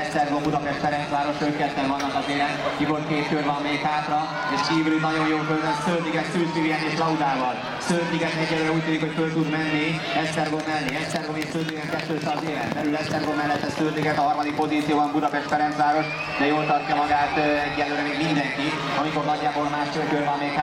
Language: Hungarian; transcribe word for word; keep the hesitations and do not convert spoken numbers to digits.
Esztergom, Budapest, Ferencváros, ők ketten vannak az élen. Igor két kör van még hátra, és kívül nagyon jó földön Szördiget, Szűz Vivien és Laudával. Szördiget egyelőre úgy tűnik, hogy föl tud menni Esztergom mellé. Esztergom és Szördiget kettős az élen. Belül Esztergom mellett Szördiget a harmadik pozícióban Budapest, Ferencváros, de jól tartja magát egyelőre még mindenki, amikor nagyjából másfél kör van még